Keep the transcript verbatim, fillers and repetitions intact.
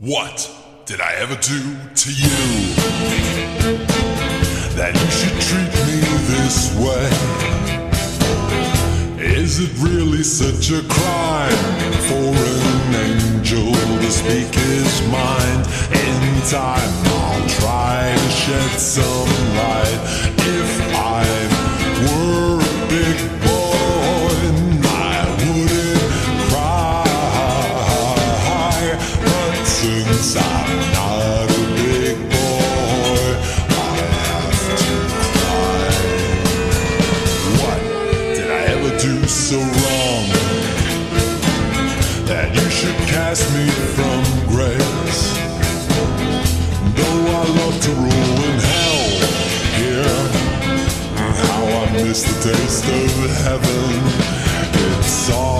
What did I ever do to you that you should treat me this way? Is it really such a crime for an angel to speak his mind? In time I'll try to shed some light. If I were a big boy, I wouldn't cry. But since I'm not a big boy, I have to cry. What did I ever do so wrong that you should cast me from grace? Though I love to rule in hell here, how I miss the taste of heaven. It's all